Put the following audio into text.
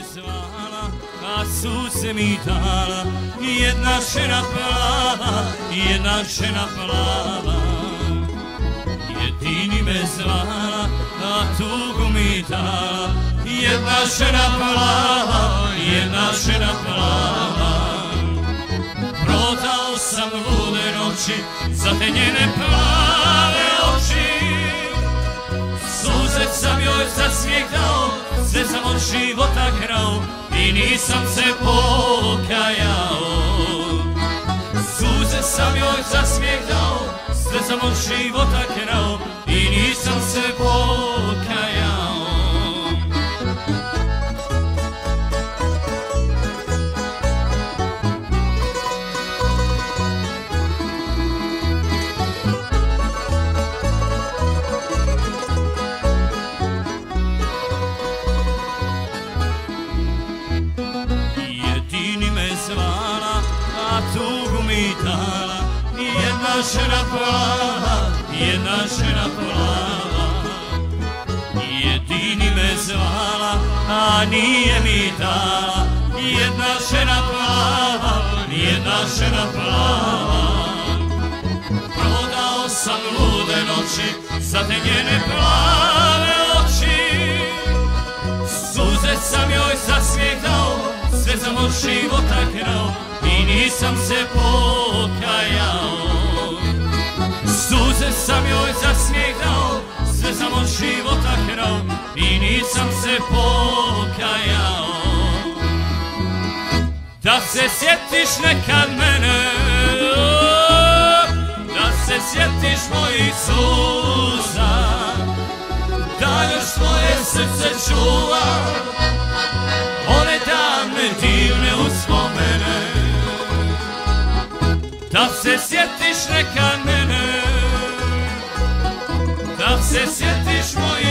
zvala, a suze mi dala, jedna žena plava, jedna žena plava. Jedini me zvala, a tugu mi dala, jedna žena plava, jedna žena plava. Prodao sam lude noći za te njene plave oči, suze sam joj za smijeh dao, sve sam od života krao i nisam se pokajao. Suze sam joj za smijeh dao, sve sam od života krao i nisam se pokajao. Tugu mi dala, jedna žena plava, jedna žena plava. Jedini me zvala, a nije mi dala, jedna žena plava, jedna žena plava. Prodao sam lude noći za te njene plave oči, suze sam joj za smijeh dao, sve sam od života krao i nisam se pokajao. Suze sam joj za smijeh dao, sve sam od života krao i nisam se pokajao. Da se sjetiš nekad mene, da se sjetiš mojih suza, da još svoje srce čuva one davne divne uspomene. Da se sjetiš nekad mene, da se sjetiš mojih